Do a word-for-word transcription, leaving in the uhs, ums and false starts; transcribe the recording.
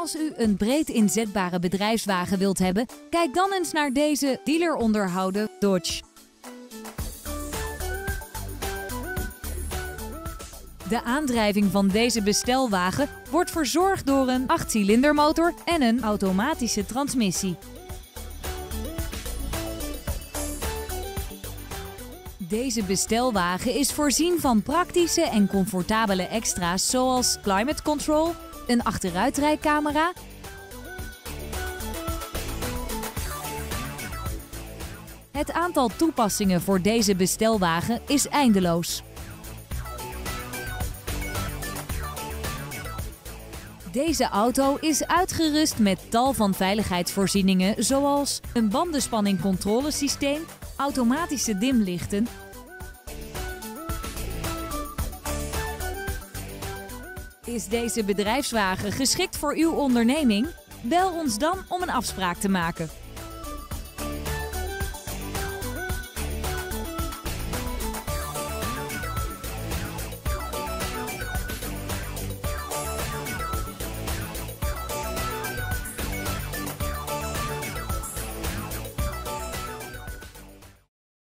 Als u een breed inzetbare bedrijfswagen wilt hebben, kijk dan eens naar deze dealer onderhouden Dodge. De aandrijving van deze bestelwagen wordt verzorgd door een achtcilindermotor en een automatische transmissie. Deze bestelwagen is voorzien van praktische en comfortabele extra's zoals climate control, een achteruitrijcamera, het aantal toepassingen voor deze bestelwagen is eindeloos. Deze auto is uitgerust met tal van veiligheidsvoorzieningen zoals een bandenspanningcontrolesysteem, automatische dimlichten, Is deze bedrijfswagen geschikt voor uw onderneming? Bel ons dan om een afspraak te maken.